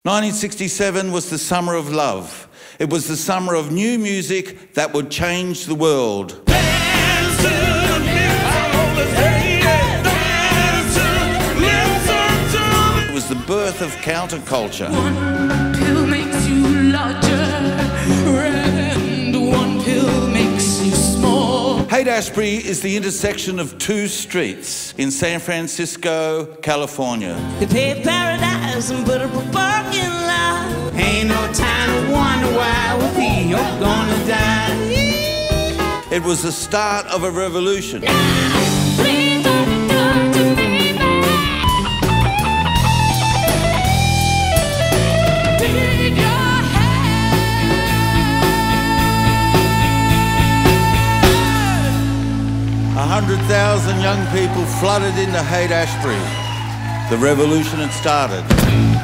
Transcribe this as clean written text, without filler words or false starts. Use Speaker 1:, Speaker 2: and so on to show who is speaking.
Speaker 1: 1967 was the summer of love. It was the summer of new music that would change the world. It was the birth of counterculture.
Speaker 2: One pill makes you larger, and one pill makes you small.
Speaker 1: Haight Ashbury is the intersection of two streets in San Francisco, California.
Speaker 3: They paved paradise and put up a parking lot. Ain't no time to wonder why we are gonna die.
Speaker 1: It was the start of a revolution.
Speaker 2: Please don't talk to me, baby. Did your head.
Speaker 1: 100,000 young people flooded into Haight Ashbury. The revolution had started.